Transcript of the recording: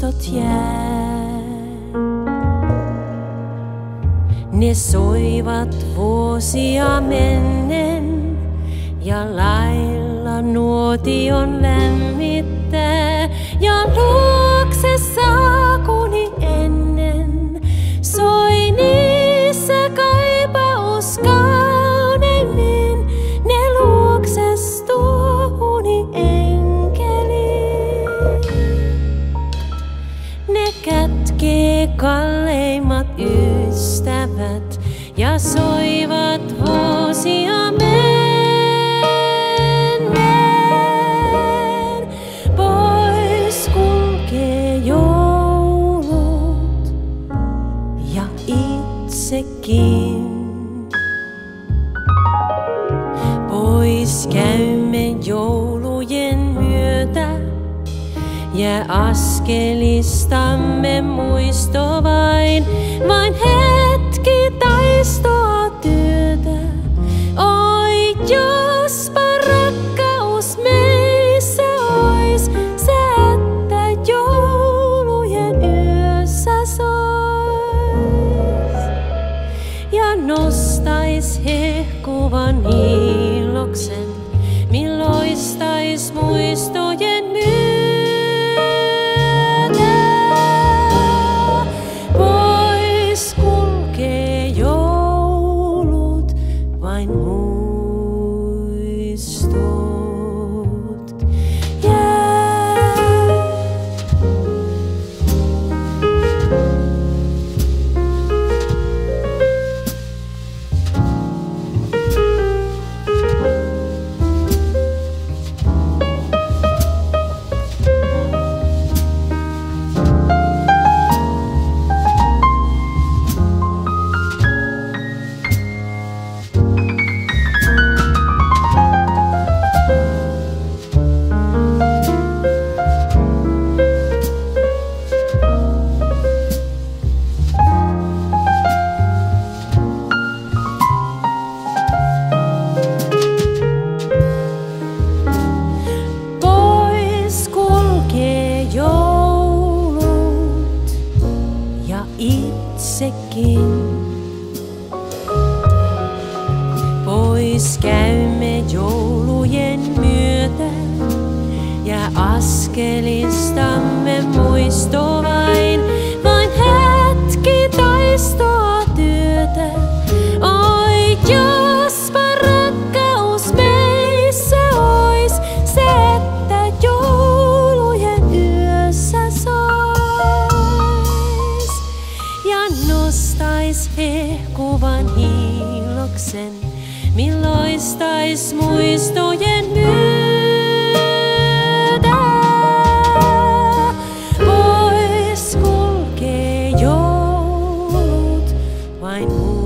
muistot jää. Ne soivat vuosia mennen ja lailla nuotion lämmittää ja luokse saakuni ennen soi niissä kaipaus kauneimmin ne luoksestuuni enkeli. Ne kätkee kalleimmat ystävät ja soivat vuosia menneen. Pois kulkee joulut ja itsekin. Pois käymme joulujen myötä ja askelistamme muisto vain hetki taistoa työtä. Oi, jospa rakkaus meissä ois, se että joulujen yössä sois ja nostais hehkuvan hiiloksen, milloistais muistojen myötä. Pois kulkee joulut, vain muistot jää. Itsekin. Pois käymme joulujen myötä ja askelistamme muisto vain hetki taistoa työtä. Oi, jospa rakkaus meissä ois, se että joulujen yössä sois ja nostais hehkuvan hiiloksen, milloistais muistojen myötä. Pois kulkee joulut, vain